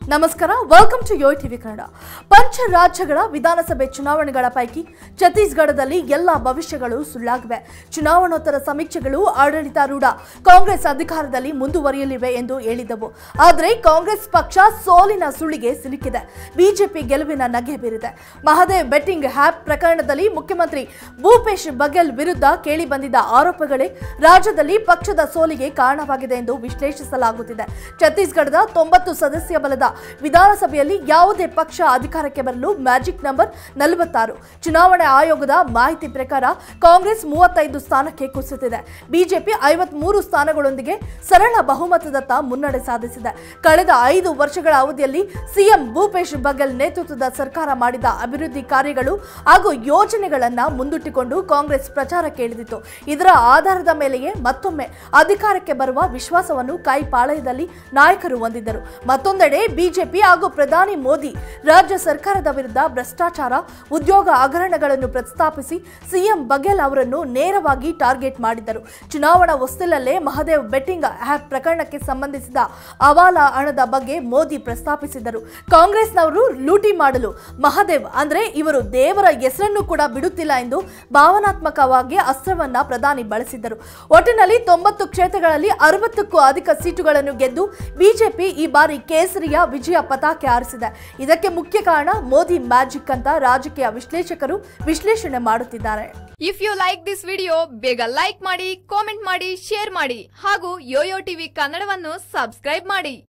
ನಮಸ್ಕಾರ, welcome to Yoyo TV Kannada. ಪಂಚ ರಾಜ್ಯಗಳ ವಿಧಾನಸಭೆ ಚುನಾವಣೆಗಳ ಪೈಕಿ ಛತ್ತೀಸ್ಗಢದಲ್ಲಿ ಎಲ್ಲ ಭವಿಷ್ಯಗಳು ಸುಳ್ಳಾಗಿವೆ. ಚುನಾವಣೋತ್ತರ ಸಮೀಕ್ಷೆಗಳು ಆಡಳಿತಾರೂಢ ಕಾಂಗ್ರೆಸ್ ಅಧಿಕಾರದಲ್ಲಿ ಮುಂದುವರಿಯಲಿವೆ ಎಂದು ಹೇಳಿದವು. ಆದರೆ ಕಾಂಗ್ರೆಸ್ ಪಕ್ಷ ಸೋಲಿನ ಸುಳಿಗೆ ಸಿಲುಕಿದೆ. ಬಿಜೆಪಿ ಗೆಲುವಿನ ನಗೆ ಬೀರಿದೆ. ಮಹದೇವ್ ಬೆಟ್ಟಿಂಗ್ ಆ್ಯಪ್ ಪ್ರಕರಣದಲ್ಲಿ ಮುಖ್ಯಮಂತ್ರಿ ಭೂಪೇಶ್ ಬಘೇಲ್ ವಿರುದ್ಧ ಕೇಳಿಬಂದಿದ್ದ ಆರೋಪಗಳೇ ರಾಜ್ಯದಲ್ಲಿ ಪಕ್ಷದ ಸೋಲಿಗೆ ಕಾರಣವಾಗಿದೆ ಎಂದು ವಿಶ್ಲೇಷಿಸಲಾಗುತ್ತಿದೆ. ಛತ್ತೀಸ್ಗಢದ 90 ಸದಸ್ಯ ಬಲದ ವಿಧಾನಸಭೆಯಲ್ಲಿ ಯಾವುದೇ ಪಕ್ಷ ಅಧಿಕಾರಕ್ಕೆ ಬರಲು ಮ್ಯಾಜಿಕ್ ನಂಬರ್ 46. ಚುನಾವಣಾ ಆಯೋಗದ ಮಾಹಿತಿ ಪ್ರಕಾರ ಕಾಂಗ್ರೆಸ್ 35 ಸ್ಥಾನಕ್ಕೆ ಕುಸಿದಿದೆ. ಬಿಜೆಪಿ 53 ಸ್ಥಾನಗಳೊಂದಿಗೆ ಸರಳ ಬಹುಮತದತ್ತ ಮುನ್ನಡೆ ಸಾಧಿಸಿದೆ. ಕಳೆದ 5 ವರ್ಷಗಳ ಅವಧಿಯಲ್ಲಿ ಸಿಎಂ ಭೂಪೇಶ್ ಬಘೇಲ್ ನೇತೃತ್ವದ ಸರ್ಕಾರ ಮಾಡಿದ ಅಭಿವೃದ್ಧಿ ಕಾರ್ಯಗಳು ಹಾಗೂ ಯೋಜನೆಗಳನ್ನು ಮುಂದಿಟ್ಟುಕೊಂಡು ಕಾಂಗ್ರೆಸ್ ಪ್ರಚಾರಕ್ಕೆ ಇಳಿದಿತ್ತು. ಇದರ ಆಧಾರದ ಮೇಲೆಯೇ ಮತ್ತೊಮ್ಮೆ ಅಧಿಕಾರಕ್ಕೆ ಬರುವ ವಿಶ್ವಾಸವನ್ನು ಕೈಪಾಳ್ಯದಲ್ಲಿ ನಾಯಕರು ಹೊಂದಿದ್ದರು. ಮತ್ತೊಂದೆಡೆ ಬಿಜೆಪಿ ಹಾಗೂ ಪ್ರಧಾನಿ ಮೋದಿ ರಾಜ್ಯ ಸರ್ಕಾರದ ವಿರುದ್ಧ ಭ್ರಷ್ಟಾಚಾರ, ಉದ್ಯೋಗ ಹಗರಣಗಳನ್ನು ಪ್ರಸ್ತಾಪಿಸಿ ಸಿಎಂ ಬಘೇಲ್ ಅವರನ್ನು ನೇರವಾಗಿ ಟಾರ್ಗೆಟ್ ಮಾಡಿದ್ದರು. ಚುನಾವಣಾ ಹೊಸ್ತಿಲಲ್ಲೇ ಮಹದೇವ್ ಬೆಟ್ಟಿಂಗ್ ಆ್ಯಪ್ ಪ್ರಕರಣಕ್ಕೆ ಸಂಬಂಧಿಸಿದ ಹವಾಲಾ ಹಣದ ಬಗ್ಗೆ ಮೋದಿ ಪ್ರಸ್ತಾಪಿಸಿದ್ದರು. ಕಾಂಗ್ರೆಸ್ನವರು ಲೂಟಿ ಮಾಡಲು ಮಹದೇವ್ ಅಂದ್ರೆ ಇವರು ದೇವರ ಹೆಸರನ್ನು ಕೂಡ ಬಿಡುತ್ತಿಲ್ಲ ಎಂದು ಭಾವನಾತ್ಮಕವಾಗಿ ಅಸ್ತ್ರವನ್ನ ಪ್ರಧಾನಿ ಬಳಸಿದ್ದರು. ಒಟ್ಟಿನಲ್ಲಿ 90 ಕ್ಷೇತ್ರಗಳಲ್ಲಿ 60ಕ್ಕೂ ಅಧಿಕ ಸೀಟುಗಳನ್ನು ಗೆದ್ದು ಬಿಜೆಪಿ ಈ ಬಾರಿ ಕೇಸರಿಯ ವಿಜಯ ಪತಾಕೆ ಹಾರಿಸಿದೆ. ಇದಕ್ಕೆ ಮುಖ್ಯ ಕಾರಣ ಮೋದಿ ಮ್ಯಾಜಿಕ್ ಅಂತ ರಾಜಕೀಯ ವಿಶ್ಲೇಷಕರು ವಿಶ್ಲೇಷಣೆ ಮಾಡುತ್ತಿದ್ದಾರೆ. If you like this video, ಬೇಗ ಲೈಕ್ ಮಾಡಿ, ಕಾಮೆಂಟ್ ಮಾಡಿ, ಶೇರ್ ಮಾಡಿ ಹಾಗೂ ಯೋಯೋ ಟಿವಿ ಕನ್ನಡವನ್ನು ಸಬ್ಸ್ಕ್ರೈಬ್ ಮಾಡಿ.